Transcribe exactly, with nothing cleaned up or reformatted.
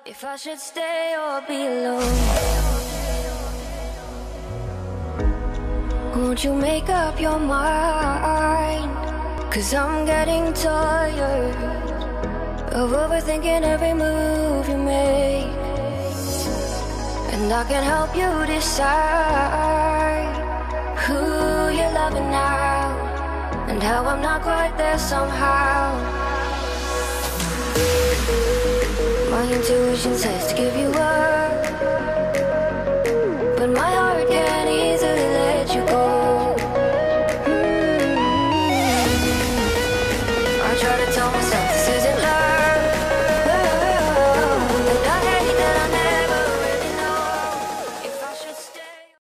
If I should stay or be alone, won't you make up your mind? Cause I'm getting tired of overthinking every move you make, and I can help you decide who you're loving now, and how I'm not quite there somehow. My intuition says to give you up, but my heart